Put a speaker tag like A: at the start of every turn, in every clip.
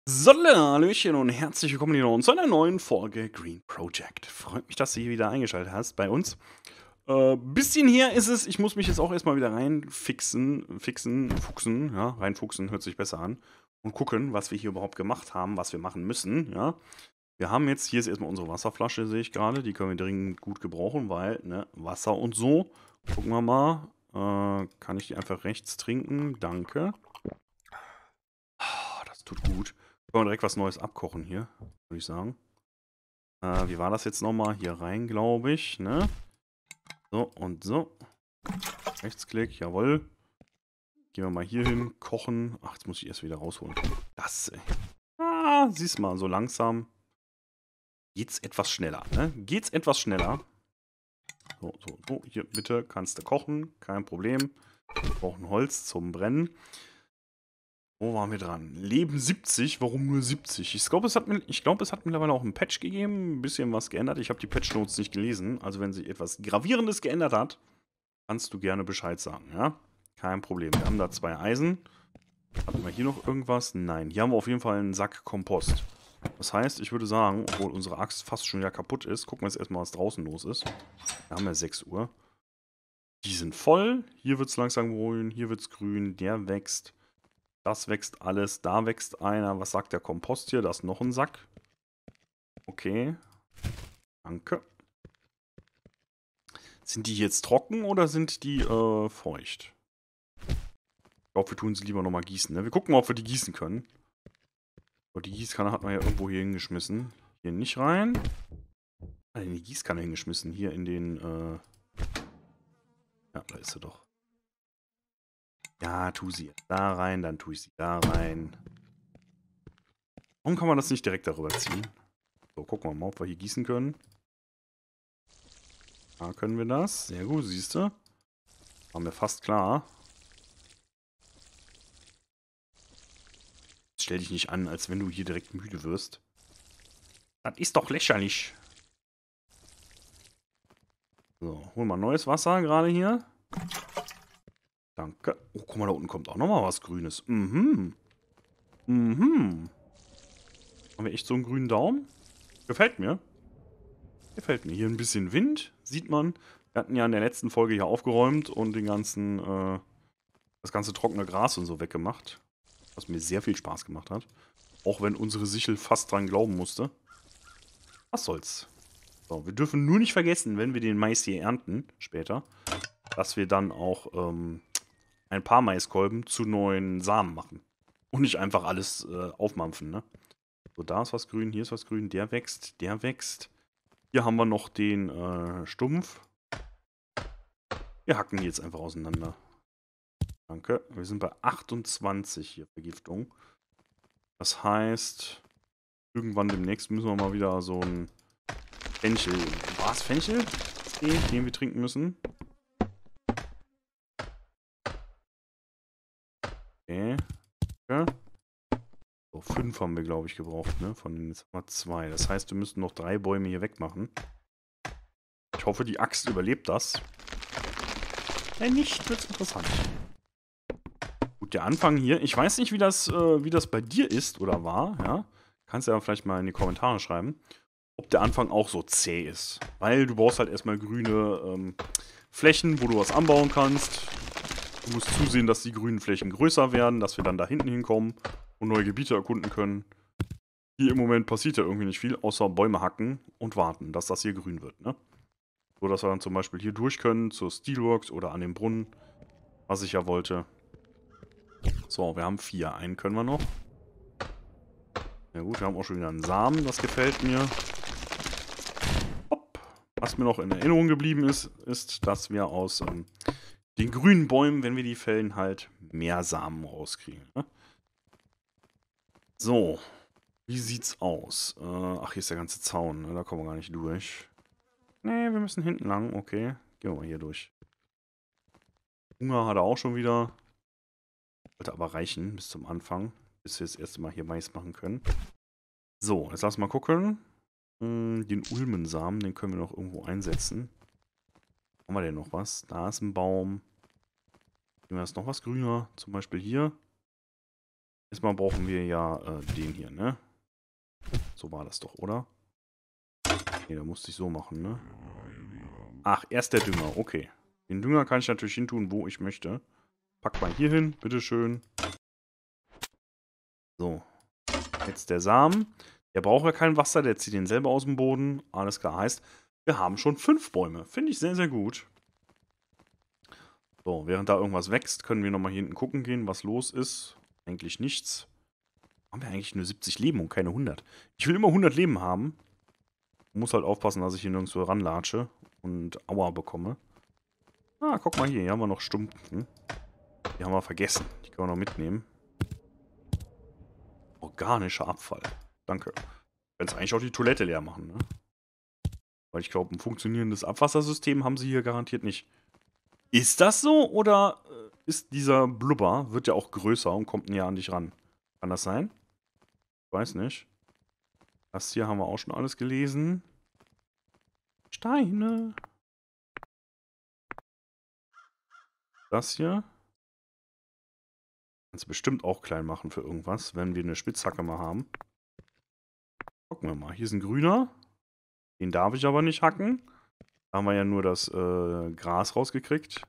A: Hallöchen und herzlich willkommen hier zu einer neuen Folge Green Project. Freut mich, dass du hier wieder eingeschaltet hast bei uns. Bisschen her ist es, ich muss mich jetzt auch erstmal wieder fuchsen, ja, reinfuchsen hört sich besser an. Und gucken, was wir hier überhaupt gemacht haben, was wir machen müssen, ja. Wir haben jetzt, hier ist erstmal unsere Wasserflasche, sehe ich gerade, die können wir dringend gut gebrauchen, weil, ne, Wasser und so. Gucken wir mal, kann ich die einfach rechts trinken? Danke. Ah, das tut gut. Können wir direkt was Neues abkochen hier, würde ich sagen. Wie war das jetzt nochmal? Hier rein, glaube ich, ne? So und so. Rechtsklick, jawohl. Gehen wir mal hier hin, kochen. Ach, jetzt muss ich erst wieder rausholen. Das, ey. Ah, siehst mal, so langsam geht's etwas schneller, ne? Geht's etwas schneller. So, so, so, hier, bitte, kannst du kochen, kein Problem. Wir brauchen Holz zum Brennen. Wo waren wir dran? Leben 70, warum nur 70? Ich glaube, es hat mittlerweile auch ein Patch gegeben, ein bisschen was geändert. Ich habe die Patch Notes nicht gelesen. Also wenn sich etwas Gravierendes geändert hat, kannst du gerne Bescheid sagen, ja? Kein Problem. Wir haben da 2 Eisen. Hatten wir hier noch irgendwas? Nein. Hier haben wir auf jeden Fall einen Sack Kompost. Das heißt, ich würde sagen, obwohl unsere Axt fast schon wieder kaputt ist, gucken wir jetzt erstmal, was draußen los ist. Wir haben ja 6 Uhr. Die sind voll. Hier wird es langsam grün, hier wird es grün, der wächst. Das wächst alles, da wächst einer. Was sagt der Kompost hier? Da ist noch ein Sack. Okay. Danke. Sind die jetzt trocken oder sind die feucht? Ich glaube, wir tun sie lieber nochmal gießen. Ne? Wir gucken mal, ob wir die gießen können. Aber die Gießkanne hat man ja irgendwo hier hingeschmissen. Hier nicht rein. In die Gießkanne hingeschmissen. Hier in den, ja, da ist sie doch. Ja, tu sie da rein, dann tue ich sie da rein. Warum kann man das nicht direkt darüber ziehen? So, gucken wir mal, ob wir hier gießen können. Da können wir das. Sehr gut, siehst du. War mir fast klar. Stell dich nicht an, als wenn du hier direkt müde wirst. Das ist doch lächerlich. So, hol mal neues Wasser gerade hier. Danke. Oh, guck mal, da unten kommt auch nochmal was Grünes. Mhm. Mhm. Haben wir echt so einen grünen Daumen? Gefällt mir. Gefällt mir. Hier ein bisschen Wind, sieht man. Wir hatten ja in der letzten Folge hier aufgeräumt und das ganze trockene Gras und so weggemacht. Was mir sehr viel Spaß gemacht hat. Auch wenn unsere Sichel fast dran glauben musste. Was soll's. So, wir dürfen nur nicht vergessen, wenn wir den Mais hier ernten, später, dass wir dann auch ein paar Maiskolben zu neuen Samen machen. Und nicht einfach alles aufmampfen, ne? So, da ist was grün, hier ist was grün, der wächst, der wächst. Hier haben wir noch den Stumpf. Wir hacken die jetzt einfach auseinander. Danke. Wir sind bei 28 hier Vergiftung. Das heißt, irgendwann demnächst müssen wir mal wieder so ein Fenchel. War es Fenchel? Den wir trinken müssen. Okay. Ja. So, 5 haben wir, glaube ich, gebraucht, ne? Von den jetzt haben wir 2. Das heißt, wir müssen noch 3 Bäume hier wegmachen. Ich hoffe, die Axt überlebt das. Wenn nicht, wird's interessant. Gut, der Anfang hier. Ich weiß nicht, wie das bei dir ist oder war, ja. Kannst du ja vielleicht mal in die Kommentare schreiben, ob der Anfang auch so zäh ist. Weil du brauchst halt erstmal grüne Flächen, wo du was anbauen kannst. Du musst zusehen, dass die grünen Flächen größer werden, dass wir dann da hinten hinkommen und neue Gebiete erkunden können. Hier im Moment passiert ja irgendwie nicht viel, außer Bäume hacken und warten, dass das hier grün wird, ne? So, dass wir dann zum Beispiel hier durch können, zur Steelworks oder an den Brunnen, was ich ja wollte. So, wir haben 4. Einen können wir noch. Ja gut, wir haben auch schon wieder einen Samen, das gefällt mir. Hopp. Was mir noch in Erinnerung geblieben ist, dass wir aus den grünen Bäumen, wenn wir die fällen, halt mehr Samen rauskriegen, ne? So, wie sieht's aus? Ach, hier ist der ganze Zaun, ne? Da kommen wir gar nicht durch. Nee, wir müssen hinten lang, okay. Gehen wir mal hier durch. Hunger hat er auch schon wieder. Sollte aber reichen bis zum Anfang, bis wir das erste Mal hier Mais machen können. So, jetzt lass mal gucken. Den Ulmensamen, den können wir noch irgendwo einsetzen. Haben wir denn noch was? Da ist ein Baum. Hier ist noch was grüner, zum Beispiel hier. Erstmal brauchen wir ja den hier, ne? So war das doch, oder? Ne, da musste ich so machen, ne? Ach, erst der Dünger, okay. Den Dünger kann ich natürlich hintun, wo ich möchte. Pack mal hier hin, bitteschön. So. Jetzt der Samen. Der braucht ja kein Wasser, der zieht den selber aus dem Boden. Alles klar, heißt, wir haben schon 5 Bäume. Finde ich sehr, sehr gut. So, während da irgendwas wächst, können wir nochmal hier hinten gucken gehen, was los ist. Eigentlich nichts. Haben wir eigentlich nur 70 Leben und keine 100. Ich will immer 100 Leben haben. Muss halt aufpassen, dass ich hier nirgendwo ranlatsche und Aua bekomme. Ah, guck mal hier, hier haben wir noch Stumpfen. Die haben wir vergessen. Die können wir noch mitnehmen. Organischer Abfall. Danke. Wenn es eigentlich auch die Toilette leer machen, ne? Weil ich glaube, ein funktionierendes Abwassersystem haben sie hier garantiert nicht. Ist das so? Oder ist dieser Blubber, wird ja auch größer und kommt näher an dich ran? Kann das sein? Ich weiß nicht. Das hier haben wir auch schon alles gelesen. Steine. Das hier. Kannst du bestimmt auch klein machen für irgendwas, wenn wir eine Spitzhacke mal haben. Gucken wir mal. Hier ist ein grüner. Den darf ich aber nicht hacken. Da haben wir ja nur das Gras rausgekriegt.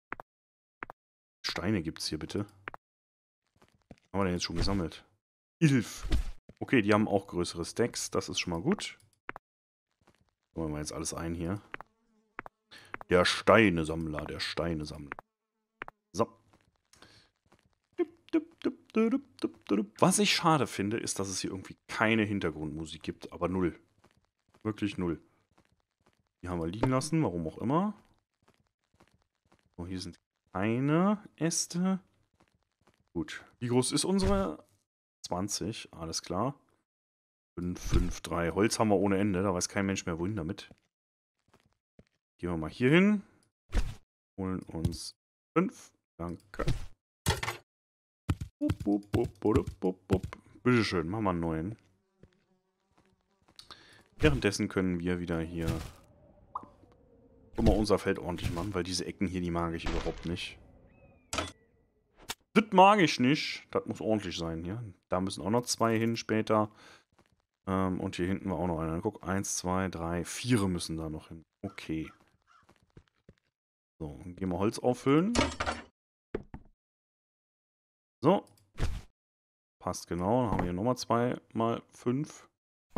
A: Steine gibt es hier bitte. Haben wir denn jetzt schon gesammelt? 11. Okay, die haben auch größere Stacks. Das ist schon mal gut. Holen wir mal jetzt alles ein hier. Der Steinesammler, der Steinesammler. So. Was ich schade finde, ist, dass es hier irgendwie keine Hintergrundmusik gibt. Aber null. Wirklich null. Die haben wir liegen lassen, warum auch immer. So, hier sind keine Äste. Gut. Wie groß ist unsere? 20, alles klar. 5, 5, 3. Holz haben wir ohne Ende, da weiß kein Mensch mehr, wohin damit. Gehen wir mal hier hin. Holen uns 5. Danke. Bitteschön, machen wir einen neuen. Währenddessen können wir wieder hier mal unser Feld ordentlich machen, weil diese Ecken hier, die mag ich überhaupt nicht. Das mag ich nicht. Das muss ordentlich sein hier. Da müssen auch noch 2 hin später. Und hier hinten war auch noch einer. Guck, 1, 2, 3, 4 müssen da noch hin. Okay. So, dann gehen wir Holz auffüllen. So. Passt genau. Dann haben wir hier nochmal 2 mal 5.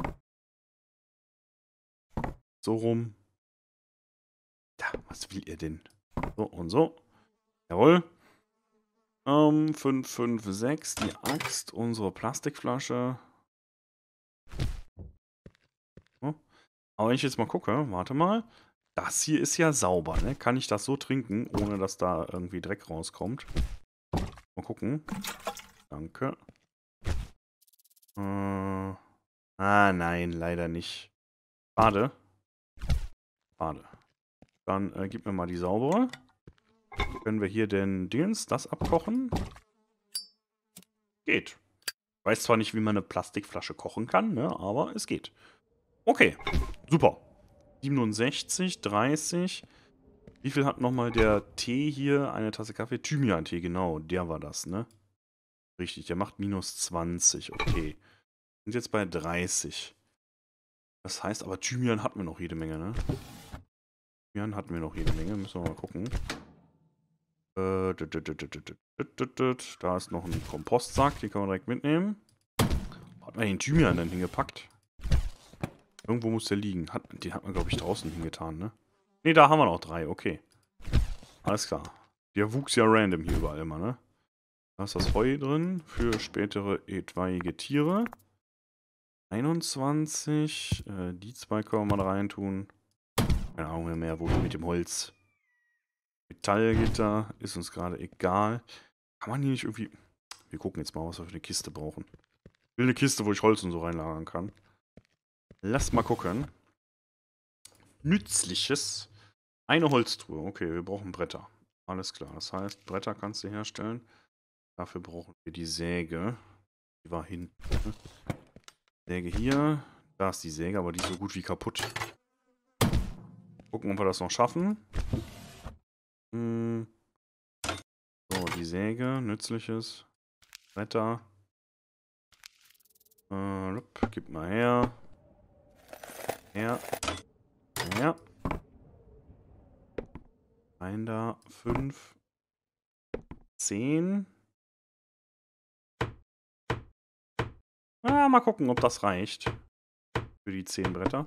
A: So rum. Da, was will ihr denn? So und so. Jawohl. 5, 5, 6. Die Axt. Unsere Plastikflasche. So. Aber wenn ich jetzt mal gucke, warte mal. Das hier ist ja sauber, ne? Kann ich das so trinken, ohne dass da irgendwie Dreck rauskommt? Mal gucken. Danke. Nein, leider nicht. Schade. Schade. Dann gib mir mal die saubere. Können wir hier den Dingens, das abkochen? Geht. Ich weiß zwar nicht, wie man eine Plastikflasche kochen kann, ne? Aber es geht. Okay, super. 67, 30. Wie viel hat nochmal der Tee hier? Eine Tasse Kaffee? Thymian-Tee, genau. Der war das, ne? Richtig, der macht minus 20. Okay. Sind jetzt bei 30. Das heißt aber, Thymian hatten wir noch jede Menge, ne? Thymian hatten wir noch jede Menge. Müssen wir mal gucken. Da ist noch ein Kompostsack. Den können wir direkt mitnehmen. Wo hat man den Thymian denn hingepackt? Irgendwo muss der liegen. Den hat man, glaube ich, draußen hingetan, ne? Ne, da haben wir noch 3. Okay. Alles klar. Der wuchs ja random hier überall immer, ne? Da ist das Heu drin für spätere etwaige Tiere. 21. Die 2 können wir mal reintun. Keine Ahnung mehr, wo mit dem Holz. Metallgitter ist uns gerade egal. Kann man hier nicht irgendwie... Wir gucken jetzt mal, was wir für eine Kiste brauchen. Ich will eine Kiste, wo ich Holz und so reinlagern kann. Lass mal gucken. Nützliches. Eine Holztruhe. Okay, wir brauchen Bretter. Alles klar. Das heißt, Bretter kannst du herstellen. Dafür brauchen wir die Säge. Die war hinten. Säge hier. Da ist die Säge, aber die ist so gut wie kaputt. Gucken, ob wir das noch schaffen. So, die Säge. Nützliches. Bretter. Gib mal her. Her. Her. Rein da. 5. 10. Mal gucken, ob das reicht. Für die 10 Bretter.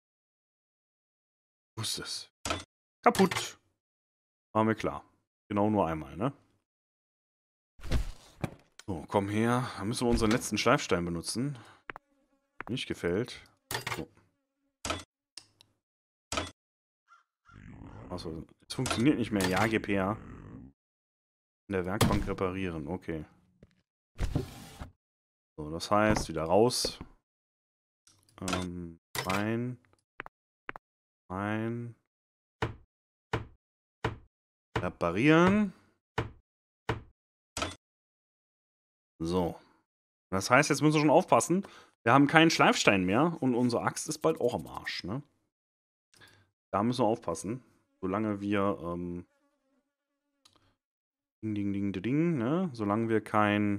A: Wo ist es? Kaputt. War mir klar. Genau nur einmal, ne? So, komm her. Da müssen wir unseren letzten Schleifstein benutzen. Nicht gefällt. So. Achso, es funktioniert nicht mehr. Ja, gib her. In der Werkbank reparieren. Okay. So, das heißt, wieder raus. Rein. Rein. Reparieren. So. Das heißt, jetzt müssen wir schon aufpassen. Wir haben keinen Schleifstein mehr und unsere Axt ist bald auch am Arsch, ne? Da müssen wir aufpassen. Solange wir, Ding, ding, ding, ding, ne? Solange wir kein...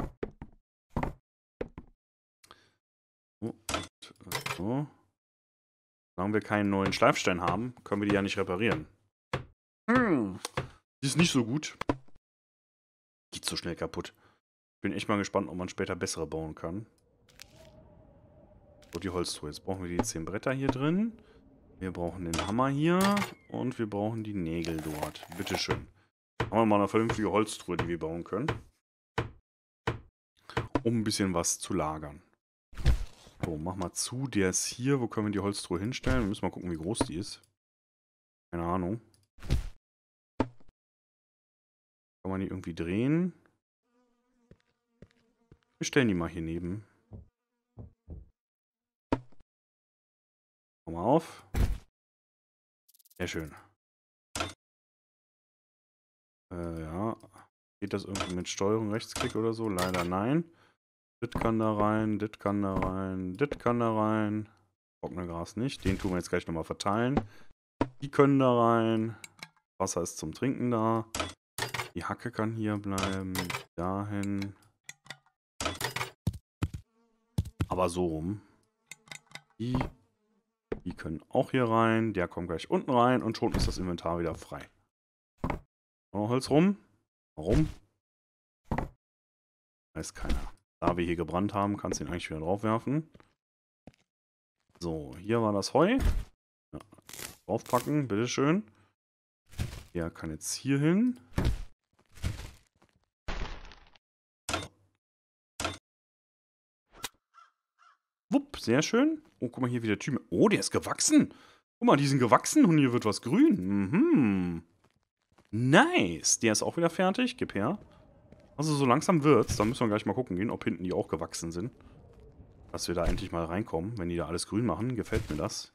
A: So. Solange wir keinen neuen Schleifstein haben, können wir die ja nicht reparieren. Die ist nicht so gut. Geht so schnell kaputt. Bin echt mal gespannt, ob man später bessere bauen kann. So, die Holztruhe. Jetzt brauchen wir die 10 Bretter hier drin. Wir brauchen den Hammer hier. Und wir brauchen die Nägel dort. Bitteschön. Haben wir mal eine vernünftige Holztruhe, die wir bauen können. Um ein bisschen was zu lagern. So, mach mal zu. Der ist hier. Wo können wir die Holztruhe hinstellen? Wir müssen mal gucken, wie groß die ist. Keine Ahnung. Kann man die irgendwie drehen? Wir stellen die mal hier neben. Komm mal auf. Sehr schön. Ja. Geht das irgendwie mit Steuerung, Rechtsklick oder so? Leider nein. Das kann da rein, das kann da rein, das kann da rein. Trocknergras nicht. Den tun wir jetzt gleich nochmal verteilen. Die können da rein. Wasser ist zum Trinken da. Die Hacke kann hier bleiben. Dahin. Aber so rum. Die können auch hier rein. Der kommt gleich unten rein. Und schon ist das Inventar wieder frei. Noch Holz rum. Warum? Weiß keiner. Da wir hier gebrannt haben, kannst du ihn eigentlich wieder drauf werfen. So, hier war das Heu. Ja, draufpacken, bitteschön. Der kann jetzt hier hin. Wupp, sehr schön. Oh, guck mal, hier wieder Thymian. Oh, der ist gewachsen. Guck mal, die sind gewachsen und hier wird was grün. Mhm. Nice. Der ist auch wieder fertig. Gib her. Also so langsam wird's. Dann müssen wir gleich mal gucken gehen, ob hinten die auch gewachsen sind. Dass wir da endlich mal reinkommen. Wenn die da alles grün machen, gefällt mir das.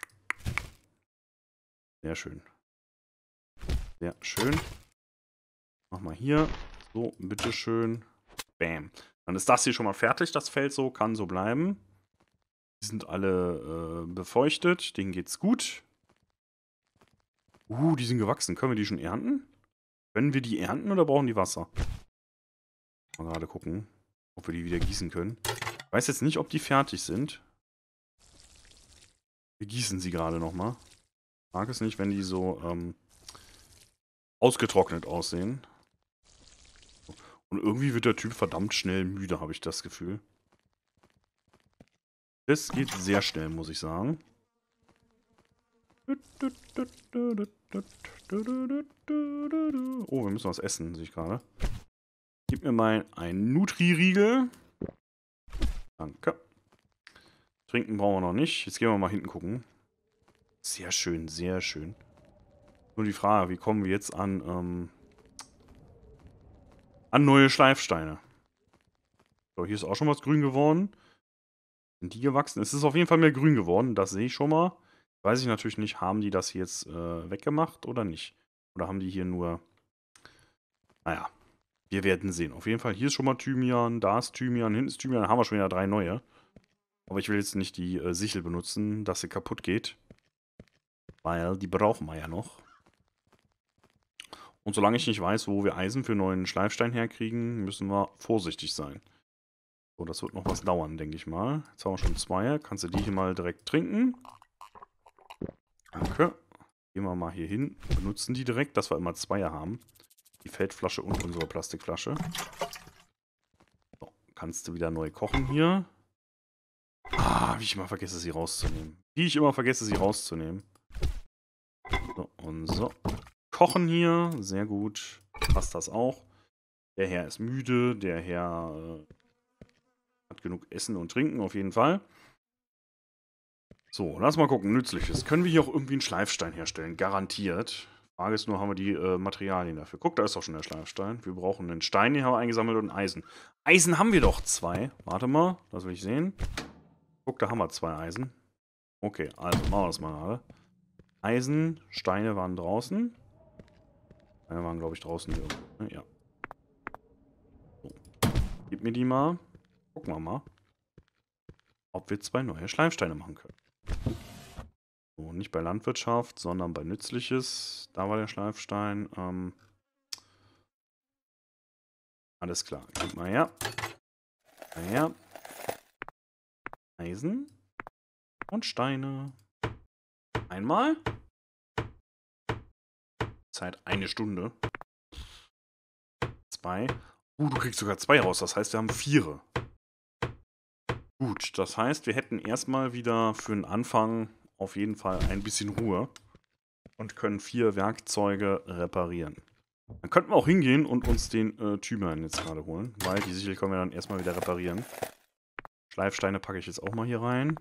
A: Sehr schön. Sehr schön. Mach mal hier. So, bitteschön. Bam. Dann ist das hier schon mal fertig, das Feld so. Kann so bleiben. Die sind alle befeuchtet. Denen geht's gut. Die sind gewachsen. Können wir die schon ernten? Können wir die ernten oder brauchen die Wasser? Mal gerade gucken, ob wir die wieder gießen können. Ich weiß jetzt nicht, ob die fertig sind. Wir gießen sie gerade nochmal. Ich mag es nicht, wenn die so ausgetrocknet aussehen. Und irgendwie wird der Typ verdammt schnell müde, habe ich das Gefühl. Das geht sehr schnell, muss ich sagen. Oh, wir müssen was essen, sehe ich gerade. Gib mir mal einen Nutri-Riegel. Danke. Trinken brauchen wir noch nicht. Jetzt gehen wir mal hinten gucken. Sehr schön, sehr schön. Nur die Frage, wie kommen wir jetzt an neue Schleifsteine? So, hier ist auch schon was grün geworden. Sind die gewachsen? Es ist auf jeden Fall mehr grün geworden, das sehe ich schon mal. Weiß ich natürlich nicht, haben die das jetzt weggemacht oder nicht? Oder haben die hier nur... Naja, wir werden sehen. Auf jeden Fall, hier ist schon mal Thymian, da ist Thymian, hinten ist Thymian, dann haben wir schon wieder 3 neue. Aber ich will jetzt nicht die Sichel benutzen, dass sie kaputt geht. Weil die brauchen wir ja noch. Und solange ich nicht weiß, wo wir Eisen für neuen Schleifstein herkriegen, müssen wir vorsichtig sein. So, das wird noch was dauern, denke ich mal. Jetzt haben wir schon 2. Kannst du die hier mal direkt trinken? Danke. Gehen wir mal hier hin. Benutzen die direkt, dass wir immer 2 haben. Die Feldflasche und unsere Plastikflasche. So, kannst du wieder neu kochen hier. Wie ich immer vergesse, sie rauszunehmen. So, und so. Kochen hier. Sehr gut. Passt das auch. Der Herr ist müde. Der Herr hat genug Essen und Trinken, auf jeden Fall. So, lass mal gucken. Nützliches. Können wir hier auch irgendwie einen Schleifstein herstellen? Garantiert. Frage ist nur, haben wir die Materialien dafür? Guck, da ist doch schon der Schleifstein. Wir brauchen einen Stein, den haben wir eingesammelt, und Eisen. Eisen haben wir doch 2. Warte mal, das will ich sehen. Guck, da haben wir 2 Eisen. Okay, also machen wir das mal gerade. Eisen, Steine waren draußen. Steine waren, glaube ich, draußen hier irgendwo. Ja. So. Gib mir die mal. Gucken wir mal, ob wir 2 neue Schleifsteine machen können. So, nicht bei Landwirtschaft, sondern bei Nützliches. Da war der Schleifstein. Alles klar. Gib mal her. Her. Eisen. Und Steine. Einmal. Zeit 1 Stunde. 2. Du kriegst sogar 2 raus. Das heißt, wir haben 4. Gut, das heißt, wir hätten erstmal wieder für den Anfang auf jeden Fall ein bisschen Ruhe und können 4 Werkzeuge reparieren. Dann könnten wir auch hingehen und uns den Thymian jetzt gerade holen, weil die Sichel können wir dann erstmal wieder reparieren. Schleifsteine packe ich jetzt auch mal hier rein.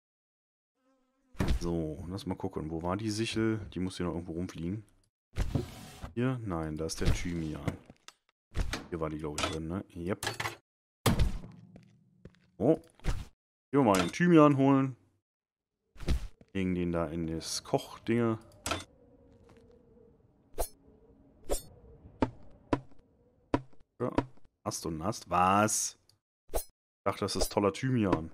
A: So, lass mal gucken, wo war die Sichel? Die muss hier noch irgendwo rumfliegen. Hier? Nein, da ist der Thymian. Hier war die, glaube ich, drin, ne? Yep. Oh. Hier mal den Thymian holen. Legen den da in das Kochdinge. Ja. Ast und Nast. Was? Ich dachte, das ist toller Thymian.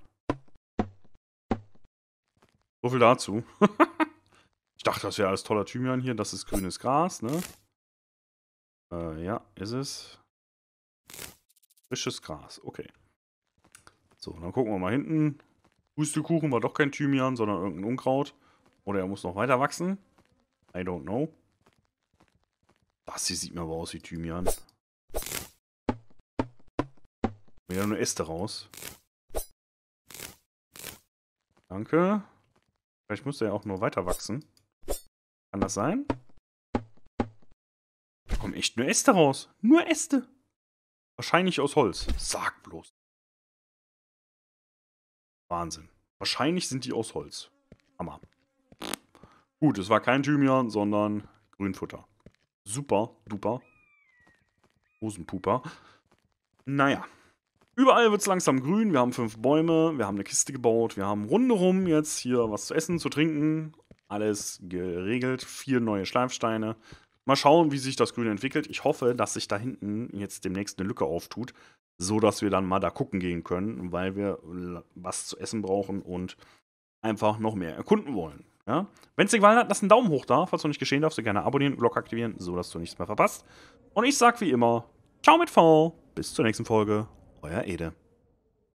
A: So viel dazu. Ich dachte, das wäre alles toller Thymian hier. Das ist grünes Gras, ne? Ja, ist es. Frisches Gras, okay. So, dann gucken wir mal hinten. Pustekuchen war doch kein Thymian, sondern irgendein Unkraut. Oder er muss noch weiter wachsen. I don't know. Das hier sieht mir aber aus wie Thymian. Wieder nur Äste raus. Danke. Vielleicht muss er ja auch nur weiter wachsen. Kann das sein? Da kommen echt nur Äste raus. Nur Äste. Wahrscheinlich aus Holz. Sag bloß. Wahnsinn. Wahrscheinlich sind die aus Holz. Hammer. Gut, es war kein Thymian, sondern Grünfutter. Super, duper. Hosenpuper. Naja. Überall wird es langsam grün. Wir haben 5 Bäume. Wir haben eine Kiste gebaut. Wir haben rundherum jetzt hier was zu essen, zu trinken. Alles geregelt. 4 neue Schleifsteine. Mal schauen, wie sich das Grün entwickelt. Ich hoffe, dass sich da hinten jetzt demnächst eine Lücke auftut, so dass wir dann mal da gucken gehen können, weil wir was zu essen brauchen und einfach noch mehr erkunden wollen. Ja? Wenn es dir gefallen hat, lass einen Daumen hoch da. Falls noch nicht geschehen, darfst du gerne abonnieren und Glocke aktivieren, so dass du nichts mehr verpasst. Und ich sag wie immer, ciao mit V. Bis zur nächsten Folge. Euer Ede.